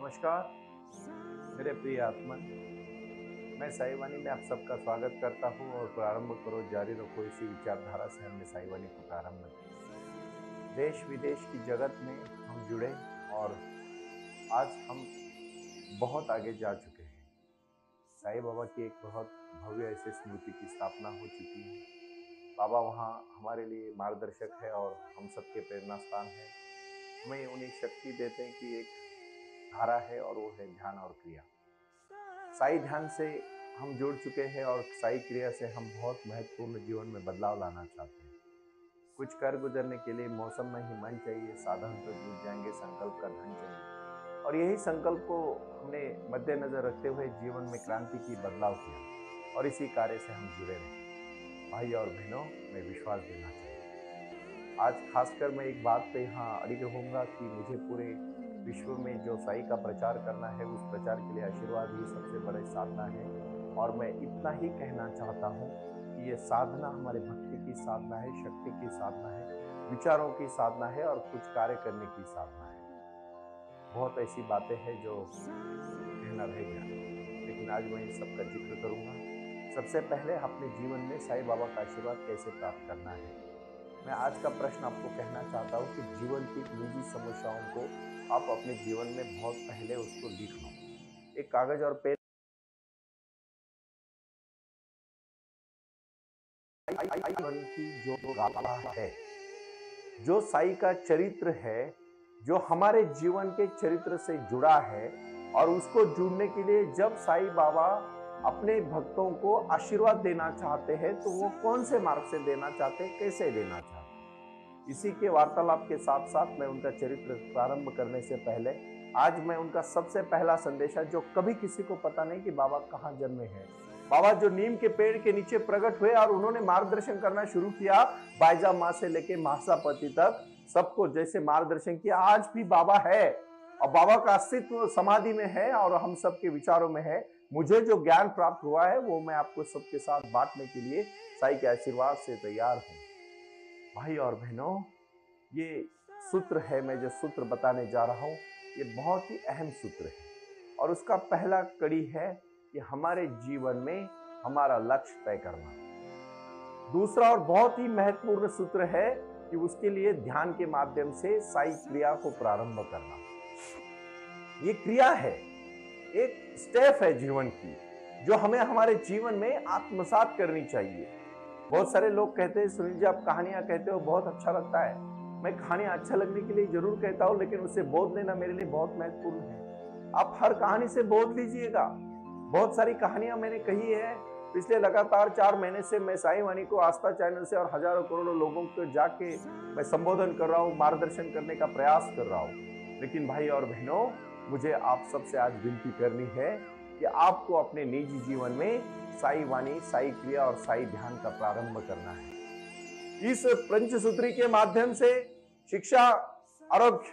नमस्कार मेरे प्रिय आत्मा। मैं साई वाणी में आप सबका स्वागत करता हूँ और प्रारंभ करो जारी रखो इसी विचारधारा से हमने साई वाणी को प्रारंभ किया। देश विदेश की जगत में हम जुड़े और आज हम बहुत आगे जा चुके हैं। साई बाबा की एक बहुत भव्य ऐसी स्मृति की स्थापना हो चुकी है। बाबा वहाँ हमारे लिए मार्गदर्शक है और हम सबके प्रेरणा स्थान है। हमें उन्हें शक्ति देते हैं कि एक धारा है और वो है ध्यान और क्रिया। साई ध्यान से हम जुड़ चुके हैं और साई क्रिया से हम बहुत महत्वपूर्ण जीवन में बदलाव लाना चाहते हैं। कुछ कर गुजरने के लिए मौसम में ही मन चाहिए, साधन तो जुट जाएंगे, संकल्प का धन चाहिए। और यही संकल्प को हमने मद्देनजर रखते हुए जीवन में क्रांति की बदलाव किया और इसी कार्य से हम जुड़े रहे। भाई और बहनों, मैं विश्वास देना चाहिए। आज खासकर मैं एक बात पे यहाँ अड़िग रहूँगा कि मुझे पूरे विश्व में जो साई का प्रचार करना है, उस प्रचार के लिए आशीर्वाद ही सबसे बड़ी साधना है। और मैं इतना ही कहना चाहता हूँ कि ये साधना हमारे भक्ति की साधना है, शक्ति की साधना है, विचारों की साधना है और कुछ कार्य करने की साधना है। बहुत ऐसी बातें हैं जो कहना रह गया, लेकिन आज मैं इन सबका जिक्र करूँगा। सबसे पहले अपने जीवन में साई बाबा का आशीर्वाद कैसे प्राप्त करना है। मैं आज का प्रश्न आपको कहना चाहता हूँ कि जीवन की निजी समस्याओं को आप अपने जीवन में बहुत पहले उसको लिख लो। एक कागज और पेन की जो गाथा है, जो साई का चरित्र है, जो हमारे जीवन के चरित्र से जुड़ा है, और उसको जुड़ने के लिए जब साई बाबा अपने भक्तों को आशीर्वाद देना चाहते हैं तो वो कौन से मार्ग से देना चाहते हैं, कैसे देना चाहते हैं, इसी के वार्तालाप के साथ साथ मैं उनका चरित्र प्रारंभ करने से पहले आज मैं उनका सबसे पहला संदेशा, जो कभी किसी को पता नहीं कि बाबा कहाँ जन्मे हैं। बाबा जो नीम के पेड़ के नीचे प्रकट हुए और उन्होंने मार्गदर्शन करना शुरू किया, बायजा माँ से लेके महासापति तक सबको जैसे मार्गदर्शन किया, आज भी बाबा है और बाबा का अस्तित्व समाधि में है और हम सबके विचारों में है। मुझे जो ज्ञान प्राप्त हुआ है वो मैं आपको सबके साथ बांटने के लिए साई के आशीर्वाद से तैयार हूँ। भाई और बहनों, ये सूत्र है, मैं जो सूत्र बताने जा रहा हूँ ये बहुत ही अहम सूत्र है और उसका पहला कड़ी है कि हमारे जीवन में हमारा लक्ष्य तय करना। दूसरा और बहुत ही महत्वपूर्ण सूत्र है कि उसके लिए ध्यान के माध्यम से साई क्रिया को प्रारंभ करना। ये क्रिया है, एक स्टेप है जीवन की, जो हमें हमारे जीवन में आत्मसात करनी चाहिए। बहुत सारे लोग कहते हैं सुनील जी आप कहानियां कहते हो, बहुत अच्छा लगता है। मैं कहानियां अच्छा लगने के लिए जरूर कहता हूं, लेकिन उससे बोध लेना मेरे लिए बहुत महत्वपूर्ण है। आप हर कहानी से बोध लीजिएगा। बहुत सारी कहानियां मैंने कही है। पिछले लगातार 4 महीने से मैं साई वाणी को आस्था चैनल से और हजारों करोड़ों लोगों को जाके मैं संबोधन कर रहा हूँ, मार्गदर्शन करने का प्रयास कर रहा हूँ। लेकिन भाई और बहनों, मुझे आप सबसे आज विनती करनी है कि आपको अपने निजी जीवन में साई वाणी, साई क्रिया और साई ध्यान का प्रारंभ करना है। इस पंचसूत्री के माध्यम से शिक्षा, आरोग्य,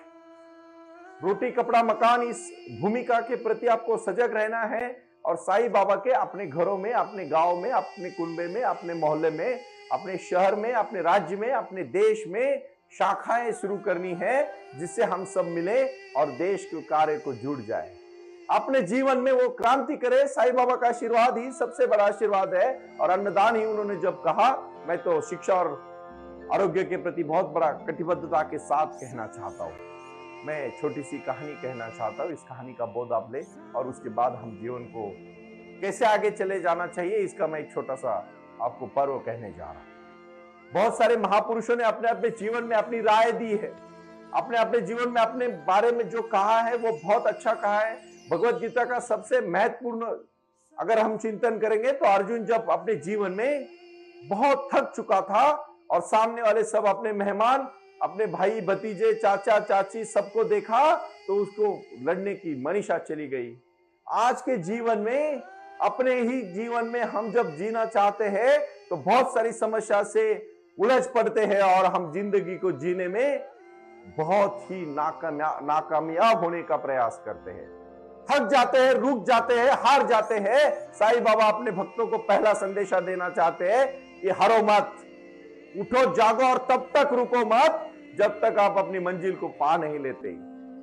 रोटी, कपड़ा, मकान, इस भूमिका के प्रति आपको सजग रहना है और साई बाबा के अपने घरों में, अपने गांव में, अपने कुनबे में, अपने मोहल्ले में, अपने शहर में, अपने राज्य में, अपने देश में शाखाएं शुरू करनी है, जिससे हम सब मिले और देश के कार्य को जुड़ जाए। अपने जीवन में वो क्रांति करे। साई बाबा का आशीर्वाद ही सबसे बड़ा आशीर्वाद है और अन्नदान ही उन्होंने जब कहा, मैं तो शिक्षा और आरोग्य के प्रति बहुत बड़ा कटिबद्धता के साथ कहना चाहता हूँ। मैं छोटी सी कहानी कहना चाहता हूँ, इस कहानी का बोध आप ले और उसके बाद हम जीवन को कैसे आगे चले जाना चाहिए, इसका मैं एक छोटा सा आपको पर्व कहने जा रहा हूँ। बहुत सारे महापुरुषों ने अपने अपने जीवन में अपनी राय दी है, अपने अपने जीवन में अपने बारे में जो कहा है वो बहुत अच्छा कहा है। भगवत गीता का सबसे महत्वपूर्ण अगर हम चिंतन करेंगे तो अर्जुन जब अपने जीवन में बहुत थक चुका था और सामने वाले सब अपने मेहमान, अपने भाई भतीजे, चाचा चाची सबको देखा तो उसको लड़ने की मनीषा चली गई। आज के जीवन में, अपने ही जीवन में हम जब जीना चाहते हैं तो बहुत सारी समस्या से उलझ पड़ते हैं और हम जिंदगी को जीने में बहुत ही नाकामयाब होने का प्रयास करते हैं, थक जाते हैं, रुक जाते हैं, हार जाते हैं। साई बाबा अपने भक्तों को पहला संदेशा देना चाहते हैं कि हारो मत, उठो जागो और तब तक रुको मत जब तक आप अपनी मंजिल को पा नहीं लेते।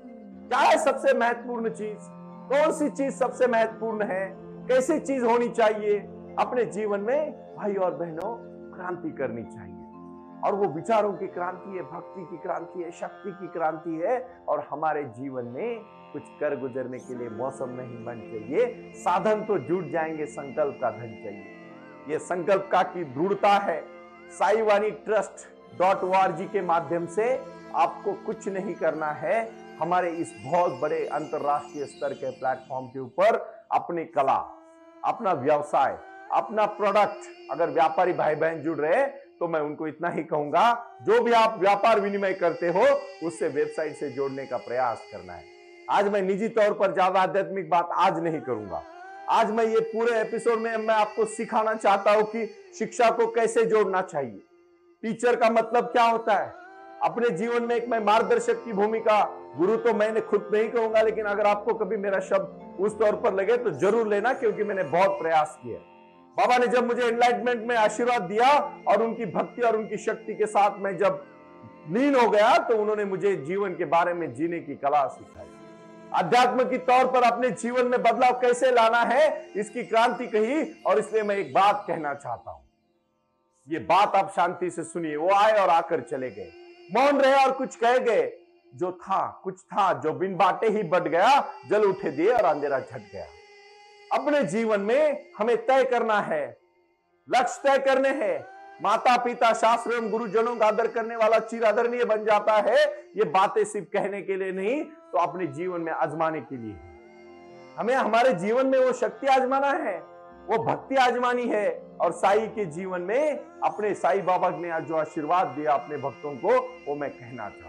क्या है सबसे महत्वपूर्ण चीज? कौन सी चीज सबसे महत्वपूर्ण है? कैसी चीज होनी चाहिए? अपने जीवन में भाई और बहनों क्रांति करनी चाहिए। और वो विचारों की क्रांति है, भक्ति की क्रांति है, शक्ति की क्रांति है। और हमारे जीवन में कुछ कर गुजरने के लिए मौसम नहीं मन चाहिए, साधन तो जुट जाएंगे, संकल्प का धन चाहिए। ये संकल्प का की दृढ़ता है। साईवानी ट्रस्ट.org के माध्यम से आपको कुछ नहीं करना है। हमारे इस बहुत बड़े अंतरराष्ट्रीय स्तर के प्लेटफॉर्म के ऊपर अपनी कला, अपना व्यवसाय, अपना प्रोडक्ट, अगर व्यापारी भाई बहन जुड़ रहे तो मैं उनको इतना ही कहूंगा, जो भी आप व्यापार विनिमय करते हो उससे वेबसाइट से जोड़ने का प्रयास करना है। आज मैं निजी तौर पर ज्यादा आध्यात्मिक बात आज नहीं करूंगा। आज मैं ये पूरे एपिसोड में मैं आपको सिखाना चाहता हूं कि शिक्षा को कैसे जोड़ना चाहिए। टीचर का मतलब क्या होता है? अपने जीवन में एक मैं मार्गदर्शक की भूमिका, गुरु तो मैंने खुद नहीं कहूंगा, लेकिन अगर आपको कभी मेरा शब्द उस तौर पर लगे तो जरूर लेना, क्योंकि मैंने बहुत प्रयास किया। बाबा ने जब मुझे एनलाइटमेंट में आशीर्वाद दिया और उनकी भक्ति और उनकी शक्ति के साथ मैं जब लीन हो गया, तो उन्होंने मुझे जीवन के बारे में जीने की कला सिखाई। अध्यात्म की तौर पर अपने जीवन में बदलाव कैसे लाना है, इसकी क्रांति कही। और इसलिए मैं एक बात कहना चाहता हूं, ये बात आप शांति से सुनिए। वो आए और आकर चले गए, मौन रहे और कुछ कह गए। जो था कुछ था, जो बिन बाटे ही बढ़ गया, जल उठे दिए और अंधेरा झट गया। अपने जीवन में हमें तय करना है, लक्ष्य तय करने हैं। माता पिता, शास्त्र एवं गुरुजनों का आदर करने वाला चिर आदरणीय बन जाता है। ये बातें सिर्फ कहने के लिए नहीं, तो अपने जीवन में आजमाने के लिए है। हमें हमारे जीवन में वो शक्ति आजमाना है, वो भक्ति आजमानी है। और साई के जीवन में अपने साई बाबा ने जो आशीर्वाद दिया अपने भक्तों को, वो मैं कहना चाहता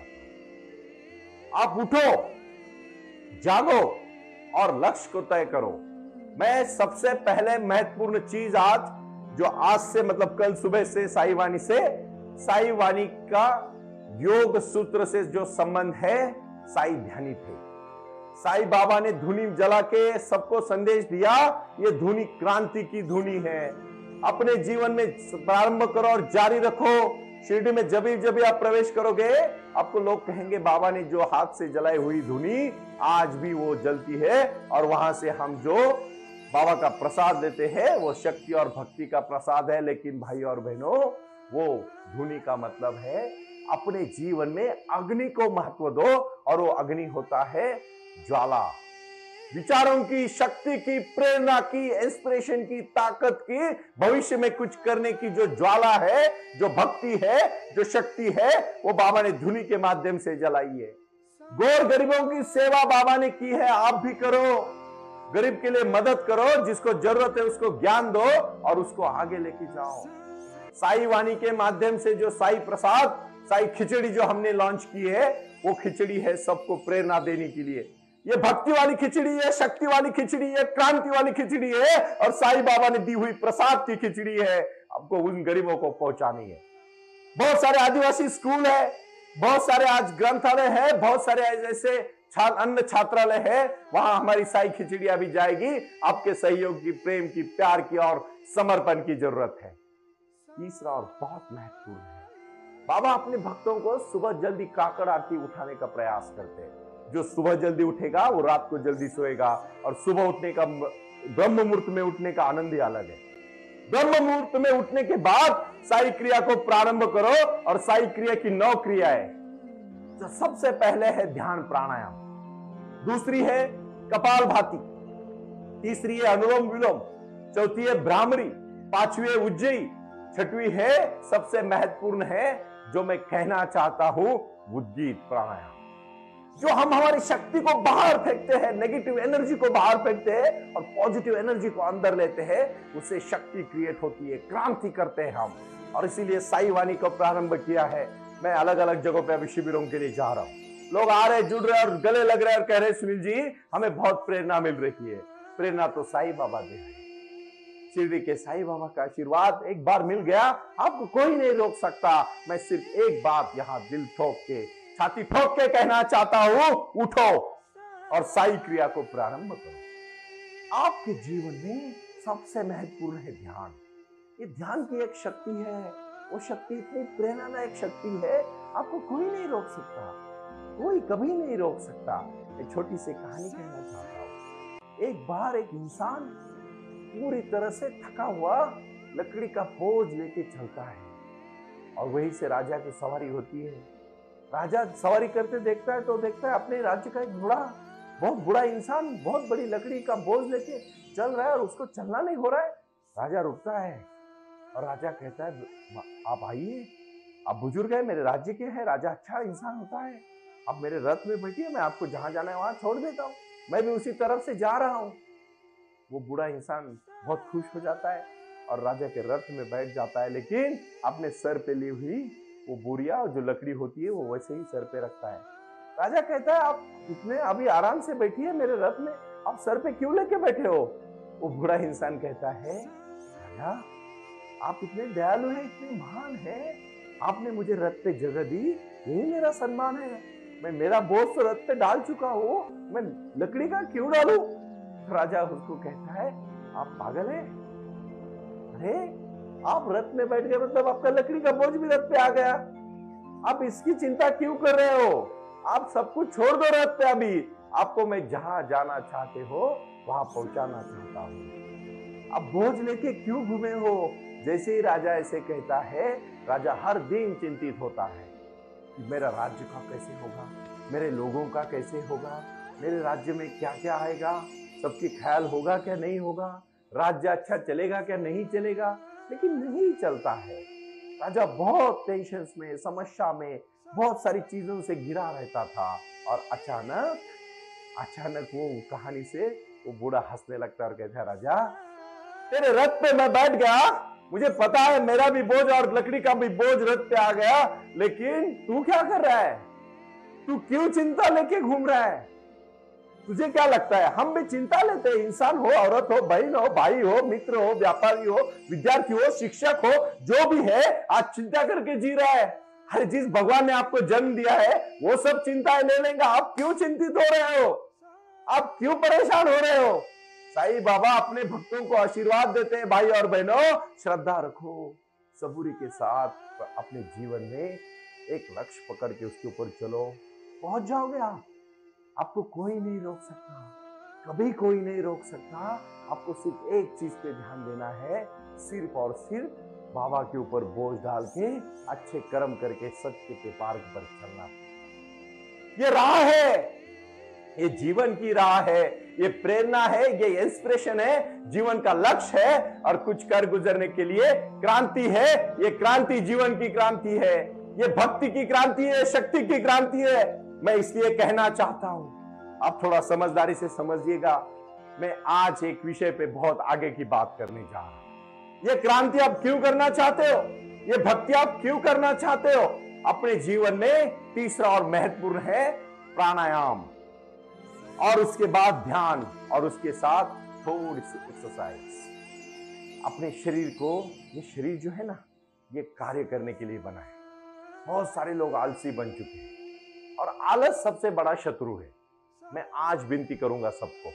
हूं। आप उठो, जागो और लक्ष्य को तय करो। मैं सबसे पहले महत्वपूर्ण चीज आज, जो आज से मतलब कल सुबह से साईवानी से, साईवानी का योग सूत्र से जो संबंध है, साई ध्यानी थे। साई बाबा ने धुनी जला के सबको संदेश दिया, ये धुनी क्रांति की धुनी है। अपने जीवन में प्रारंभ करो और जारी रखो। शिरडी में जब भी आप प्रवेश करोगे, आपको लोग कहेंगे बाबा ने जो हाथ से जलाई हुई धुनी आज भी वो जलती है। और वहां से हम जो बाबा का प्रसाद लेते हैं, वो शक्ति और भक्ति का प्रसाद है। लेकिन भाई और बहनों, वो धुनी का मतलब है अपने जीवन में अग्नि को महत्व दो। और वो अग्नि होता है ज्वाला, विचारों की, शक्ति की, प्रेरणा की, इंस्पिरेशन की, ताकत की, भविष्य में कुछ करने की जो ज्वाला है, जो भक्ति है, जो शक्ति है, वो बाबा ने धुनी के माध्यम से जलाई है। गौर गरीबों की सेवा बाबा ने की है, आप भी करो। गरीब के लिए मदद करो, जिसको जरूरत है उसको ज्ञान दो और उसको आगे लेके जाओ। साई वाणी के माध्यम से जो साई प्रसाद, साई खिचड़ी जो हमने लॉन्च की है, वो खिचड़ी है सबको प्रेरणा देने के लिए। ये भक्ति वाली खिचड़ी है, शक्ति वाली खिचड़ी है, क्रांति वाली खिचड़ी है। और साई बाबा ने दी हुई प्रसाद की खिचड़ी है, आपको उन गरीबों को पहुंचानी है। बहुत सारे आदिवासी स्कूल है, बहुत सारे आज ग्रंथालय है, बहुत सारे ऐसे अन्न छात्रालय है, वहां हमारी साई खिचड़ियां भी जाएगी। आपके सहयोग की, प्रेम की, प्यार की और समर्पण की जरूरत है। तीसरा और बहुत महत्वपूर्ण है, बाबा अपने भक्तों को सुबह जल्दी काकड़ आरती उठाने का प्रयास करते हैं। जो सुबह जल्दी उठेगा वो रात को जल्दी सोएगा। और सुबह उठने का, ब्रह्म मुहूर्त में उठने का आनंद ही अलग है। ब्रह्म मुहूर्त में उठने के बाद साई क्रिया को प्रारंभ करो। और साई क्रिया की 9 क्रियाएं, जो सबसे पहले है ध्यान प्राणायाम, दूसरी है कपालभाति, तीसरी है अनुलोम विलोम, चौथी है भ्रामरी, पांचवी है उज्जयी, छठवीं है सबसे महत्वपूर्ण है जो मैं कहना चाहता हूं, उद्गीत प्राणायाम। जो हम हमारी शक्ति को बाहर फेंकते हैं, नेगेटिव एनर्जी को बाहर फेंकते हैं और पॉजिटिव एनर्जी को अंदर लेते हैं, उससे शक्ति क्रिएट होती है, क्रांति करते हैं हम। और इसीलिए साई वाणी को प्रारंभ किया है। मैं अलग अलग जगहों पे अभी शिविरों के लिए जा रहा हूं। लोग आ रहे, जुड़ रहे और गले लग रहे और कह रहे सुनील जी हमें बहुत प्रेरणा मिल रही है। प्रेरणा तो साई बाबा दे रहे हैं। शिरडी के साई बाबा का आशीर्वाद एक बार मिल गया, आपको कोई नहीं रोक सकता। मैं सिर्फ एक बात यहां दिल ठोक के, छाती ठोक के कहना चाहता हूं, उठो और साई क्रिया को प्रारंभ करो। आपके जीवन में सबसे महत्वपूर्ण है ध्यान। ये ध्यान की एक शक्ति है, वो शक्ति इतनी प्रेरणादायक शक्ति है, आपको कोई नहीं रोक सकता। कोई कभी नहीं रोक सकता। एक छोटी सी कहानी कहना चाहता हूँ। एक बार एक इंसान पूरी तरह से थका हुआ लकड़ी का बोझ लेके चलता है और वहीं से राजा की सवारी होती है। राजा सवारी करते देखता है तो देखता है अपने राज्य का एक बहुत बूढ़ा इंसान बहुत बड़ी लकड़ी का बोझ लेके चल रहा है और उसको चलना नहीं हो रहा है। राजा रुकता है और राजा कहता है, आप आइए, आप बुजुर्ग है, मेरे राज्य के हैं। राजा अच्छा इंसान होता है, आप मेरे रथ में बैठिए, मैं आपको जहां जाना है वहां छोड़ देता हूँ, मैं भी उसी तरफ से जा रहा हूँ। वो बूढ़ा इंसान बहुत खुश हो जाता है और राजा के रथ में बैठ जाता है, लेकिन अपने सर पे ली हुई वो बोरिया जो लकड़ी होती है वो वैसे ही सर पे रखता है। राजा कहता है, आप इतने अभी आराम से बैठिए मेरे रथ में, आप सर पे क्यों लेके बैठे हो? वो बूढ़ा इंसान कहता है, राजा आप इतने दयालु हैं, इतने महान हैं, आपने मुझे रथ पे जगह दी, यही मेरा सम्मान है। मैं मेरा बोझ तो रथ पे डाल चुका हूँ, मैं लकड़ी का क्यों डालूं? राजा उसको कहता है, आप पागल हैं? अरे आप रथ में बैठ गए मतलब आपका लकड़ी का बोझ भी रथ पे आ गया, आप इसकी चिंता क्यों कर रहे हो? आप सब कुछ छोड़ दो रथ पे, अभी आपको मैं जहां जाना चाहते हो वहां पहुंचाना चाहता हूं। आप बोझ लेके क्यों घूमे हो? जैसे ही राजा ऐसे कहता है, राजा हर दिन चिंतित होता है कि मेरा राज्य का कैसे होगा, मेरे लोगों का कैसे होगा, मेरे राज्य में क्या क्या आएगा, सबकी ख्याल होगा क्या नहीं होगा, राज्य अच्छा चलेगा क्या नहीं चलेगा। लेकिन नहीं चलता है। राजा बहुत टेंशन में, समस्या में, बहुत सारी चीजों से घिरा रहता था और अचानक वो कहानी से वो बूढ़ा हंसने लगता है और कहता है, राजा तेरे रथ पे मैं बैठ गया, मुझे पता है मेरा भी बोझ और लकड़ी का भी बोझ रथ पे आ गया, लेकिन तू क्या कर रहा है? तू क्यों चिंता लेके घूम रहा है? तुझे क्या लगता है हम भी चिंता लेते हैं? इंसान हो, औरत हो, बहन हो, भाई हो, मित्र हो, व्यापारी हो, विद्यार्थी हो, शिक्षक हो, जो भी है आज चिंता करके जी रहा है। अरे जिस भगवान ने आपको जन्म दिया है वो सब चिंताएं ले लेंगे, आप क्यों चिंतित हो रहे हो? आप क्यों परेशान हो रहे हो? साईं बाबा अपने भक्तों को आशीर्वाद देते हैं, भाई और बहनों श्रद्धा रखो, सबूरी के साथ अपने जीवन में एक लक्ष्य पकड़ के उसके ऊपर चलो, पहुंच जाओगे आप। आपको कोई नहीं रोक सकता, कभी कोई नहीं रोक सकता। आपको सिर्फ एक चीज पे ध्यान देना है, सिर्फ और सिर्फ बाबा के ऊपर बोझ डाल के अच्छे कर्म करके सत्य के मार्ग पर चलना। ये राह है, ये जीवन की राह है, ये प्रेरणा है, ये इंस्पिरेशन है, जीवन का लक्ष्य है और कुछ कर गुजरने के लिए क्रांति है। ये क्रांति जीवन की क्रांति है, ये भक्ति की क्रांति है, शक्ति की क्रांति है। मैं इसलिए कहना चाहता हूं, आप थोड़ा समझदारी से समझिएगा। मैं आज एक विषय पे बहुत आगे की बात करने जा रहा हूं। ये क्रांति आप क्यों करना चाहते हो? ये भक्ति आप क्यों करना चाहते हो? अपने जीवन में तीसरा और महत्वपूर्ण है प्राणायाम, और उसके बाद ध्यान, और उसके साथ थोड़ी सी एक्सरसाइज। अपने शरीर को, ये शरीर जो है ना, ये कार्य करने के लिए बना है। बहुत सारे लोग आलसी बन चुके हैं और आलस सबसे बड़ा शत्रु है। मैं आज विनती करूंगा सबको,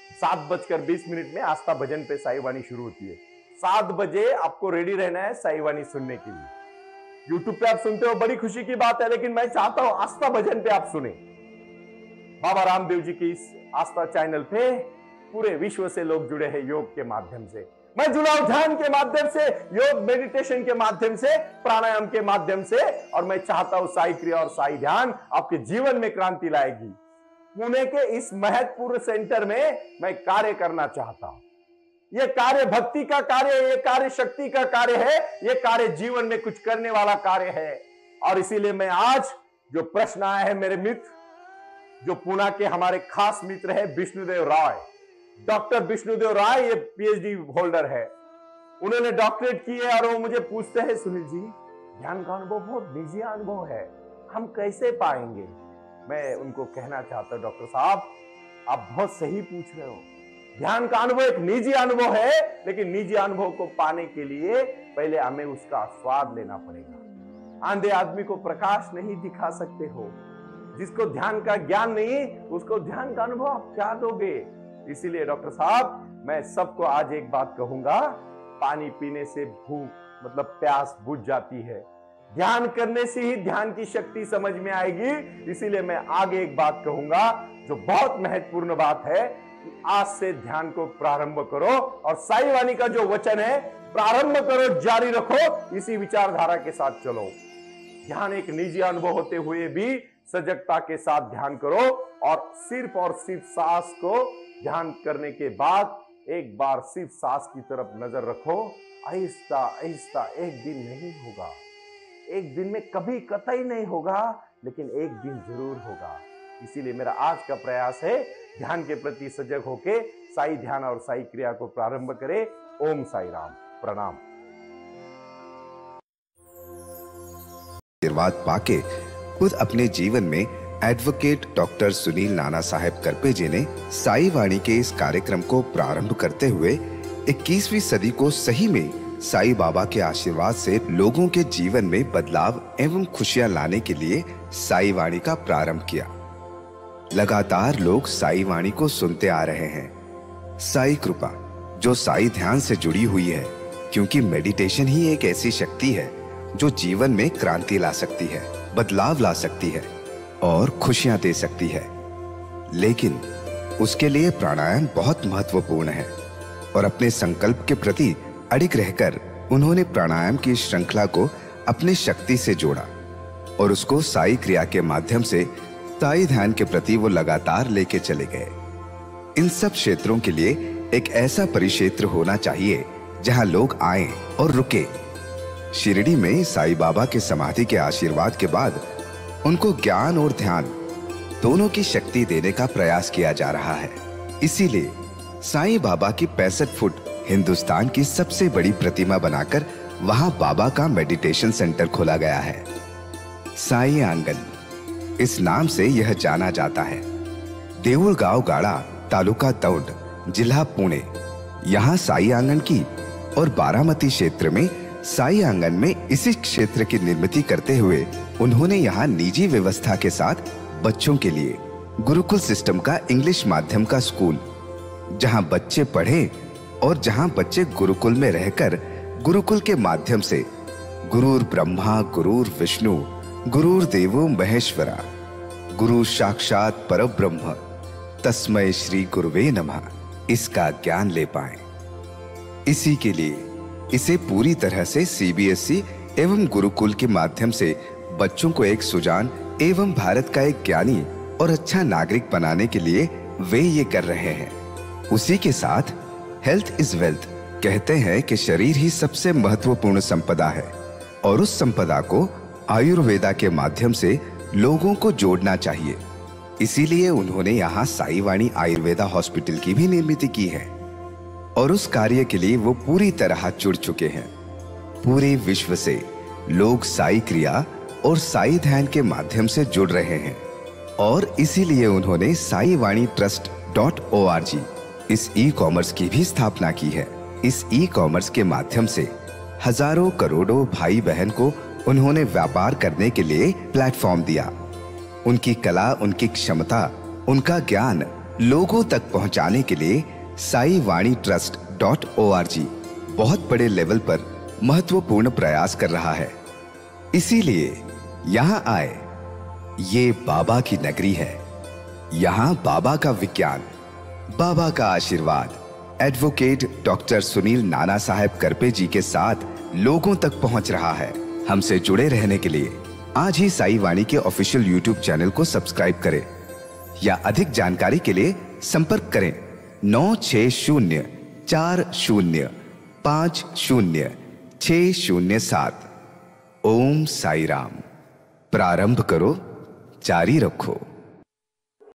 7:20 में आस्था भजन पे साई वाणी शुरू होती है। 7 बजे आपको रेडी रहना है साई वाणी सुनने के लिए। यूट्यूब पे आप सुनते हो, बड़ी खुशी की बात है, लेकिन मैं चाहता हूं आस्था भजन पे आप सुने। बाबा रामदेव जी की इस आस्था चैनल पे पूरे विश्व से लोग जुड़े हैं योग के माध्यम से। मैं जुड़ा हूं ध्यान के माध्यम से, योग मेडिटेशन के माध्यम से, प्राणायाम के माध्यम से, और मैं चाहता हूं साई क्रिया और साई ध्यान आपके जीवन में क्रांति लाएगी। पुणे के इस महत्वपूर्ण सेंटर में मैं कार्य करना चाहता हूं। यह कार्य भक्ति का कार्य है, यह कार्य शक्ति का कार्य है, यह कार्य जीवन में कुछ करने वाला कार्य है। और इसीलिए मैं आज जो प्रश्न आया है मेरे मित्र, जो पुणे के हमारे खास मित्र है विष्णुदेव राय, डॉक्टर विष्णुदेव राय, ये पीएचडी होल्डर है, उन्होंने डॉक्टरेट की है, और वो मुझे पूछते हैं, सुनील जी ध्यान का अनुभव बहुत निजी अनुभव है, हम कैसे पाएंगे? मैं उनको कहना चाहता हूं, डॉक्टर साहब आप बहुत सही पूछ रहे हो। ध्यान का अनुभव एक निजी अनुभव है, लेकिन निजी अनुभव को पाने के लिए पहले हमें उसका स्वाद लेना पड़ेगा। आंधे आदमी को प्रकाश नहीं दिखा सकते हो, जिसको ध्यान का ज्ञान नहीं, उसको ध्यान का अनुभव आप क्या दोगे? इसीलिए डॉक्टर साहब मैं सबको आज एक बात कहूंगा, पानी पीने से भूख मतलब प्यास बुझ जाती है, ध्यान करने से ही ध्यान की शक्ति समझ में आएगी। इसीलिए मैं आगे एक बात कहूंगा जो बहुत महत्वपूर्ण बात है कि आज से ध्यान को प्रारंभ करो और साई वाणी का जो वचन है प्रारंभ करो, जारी रखो, इसी विचारधारा के साथ चलो। ध्यान एक निजी अनुभव होते हुए भी सजगता के साथ ध्यान करो और सिर्फ सांस को ध्यान करने के बाद एक बार सिर्फ सांस की तरफ नजर रखो। आहिस्ता आहिस्ता, एक दिन नहीं होगा, एक दिन में कभी कतई नहीं होगा, लेकिन एक दिन जरूर होगा। इसीलिए मेरा आज का प्रयास है ध्यान के प्रति सजग होके साई ध्यान और साई क्रिया को प्रारंभ करें। ओम साई राम। प्रणाम। आशीर्वाद पाके खुद अपने जीवन में एडवोकेट डॉक्टर सुनील नाना साहेब करपे जी ने साई वाणी के इस कार्यक्रम को प्रारंभ करते हुए 21वीं सदी को सही में साई बाबा के आशीर्वाद से लोगों के जीवन में बदलाव एवं खुशियां लाने के लिए साई वाणी का प्रारंभ किया। लगातार लोग साई वाणी को सुनते आ रहे हैं। साई कृपा जो साई ध्यान से जुड़ी हुई है, क्योंकि मेडिटेशन ही एक ऐसी शक्ति है जो जीवन में क्रांति ला सकती है, बदलाव ला सकती है और खुशियां दे सकती है। लेकिन उसके लिए प्राणायाम बहुत महत्वपूर्ण है और अपने संकल्प के प्रति अडिग रहकर उन्होंने प्राणायाम की श्रृंखला को अपने शक्ति से जोड़ा और उसको साई क्रिया के माध्यम से साई ध्यान के प्रति वो लगातार लेके चले गए। इन सब क्षेत्रों के लिए एक ऐसा परिक्षेत्र होना चाहिए जहां लोग आए और रुके। शिरडी में साई बाबा के समाधि के आशीर्वाद के बाद उनको ज्ञान और ध्यान दोनों की शक्ति देने का प्रयास किया जा रहा है। इसीलिए साईं बाबा की 65 फुट हिंदुस्तान की सबसे बड़ी प्रतिमा बनाकर वहां बाबा का मेडिटेशन सेंटर खोला गया है। साई आंगन इस नाम से यह जाना जाता है। देऊळगाव गाड़ा, तालुका दौंड, जिला पुणे, यहाँ साई आंगन की और बारामती क्षेत्र में साई आंगन में इसी क्षेत्र की निर्मित करते हुए उन्होंने यहाँ निजी व्यवस्था के साथ बच्चों के लिए गुरुकुल सिस्टम का इंग्लिश माध्यम का स्कूल, जहाँ बच्चे पढ़े और जहाँ बच्चे गुरुकुल में रहकर गुरुकुल के माध्यम से गुरुर ब्रह्मा गुरुर विष्णु गुरुर देवो महेश्वरा गुरु साक्षात परब्रह्म तस्मै श्री गुरुवे नमः इसका ज्ञान ले पाएं। इसी के लिए इसे पूरी तरह से सीबीएसई एवं गुरुकुल के माध्यम से बच्चों को एक सुजान एवं भारत का एक ज्ञानी और अच्छा नागरिक बनाने के लिए वे ये कर रहे हैं। उसी के साथ हेल्थ इज वेल्थ कहते हैं कि शरीर ही सबसे महत्वपूर्ण संपदा है और उस संपदा को आयुर्वेदा के माध्यम से लोगों को जोड़ना चाहिए। इसीलिए उन्होंने यहाँ साई वाणी आयुर्वेदा हॉस्पिटल की भी निर्मित की है और उस कार्य के लिए वो पूरी तरह जुड़ चुके हैं। पूरे विश्व से लोग साई क्रिया और साई ध्यान के माध्यम से जुड़ रहे हैं और इसीलिए उन्होंने साई वाणी trust.org इस ई कॉमर्स की भी स्थापना की है। इस ई कॉमर्स के माध्यम से हजारों करोड़ों भाई बहन को उन्होंने व्यापार करने के लिए प्लेटफॉर्म दिया। उनकी कला, उनकी क्षमता, उनका ज्ञान लोगों तक पहुंचाने के लिए साई वाणी trust.org बहुत बड़े लेवल पर महत्वपूर्ण प्रयास कर रहा है। इसीलिए यहाँ आए। ये बाबा की नगरी है। यहाँ बाबा का विज्ञान, बाबा का आशीर्वाद एडवोकेट डॉक्टर सुनील नाना साहेब करपे जी के साथ लोगों तक पहुंच रहा है। हमसे जुड़े रहने के लिए आज ही साई वाणी के ऑफिशियल यूट्यूब चैनल को सब्सक्राइब करें या अधिक जानकारी के लिए संपर्क करें 9604050607। ओम साई राम। प्रारंभ करो, जारी रखो।